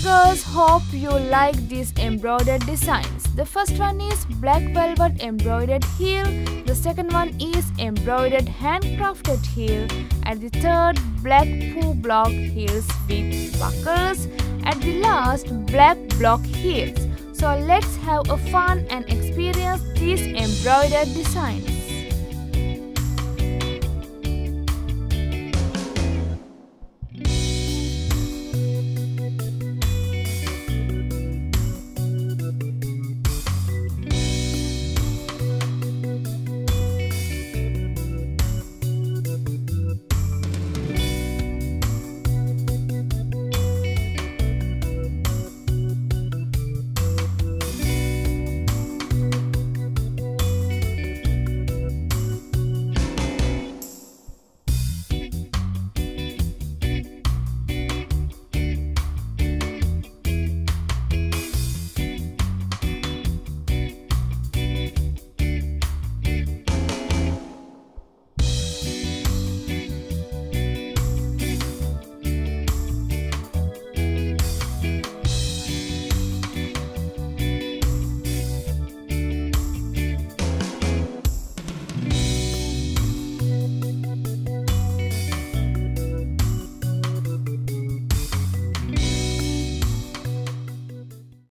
girls, hope you like these embroidered designs. The first one is black velvet embroidered heel, the second one is embroidered handcrafted heel, and the third black faux block heels with buckles, and the last black block heels. So let's have a fun and experience these embroidered designs.